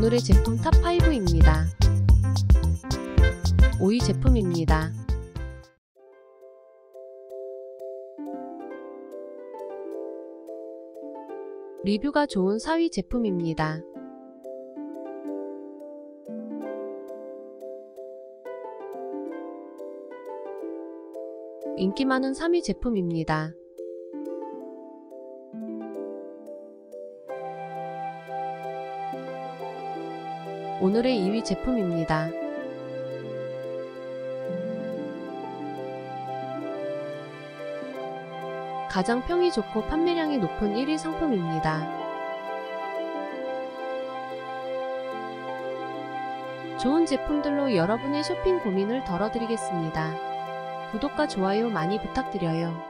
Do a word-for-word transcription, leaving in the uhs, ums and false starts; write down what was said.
오늘의 제품 탑 파이브입니다. 오 위 제품입니다. 리뷰가 좋은 사 위 제품입니다. 인기 많은 삼 위 제품입니다. 오늘의 이 위 제품입니다. 가장 평이 좋고 판매량이 높은 일 위 상품입니다. 좋은 제품들로 여러분의 쇼핑 고민을 덜어드리겠습니다. 구독과 좋아요 많이 부탁드려요.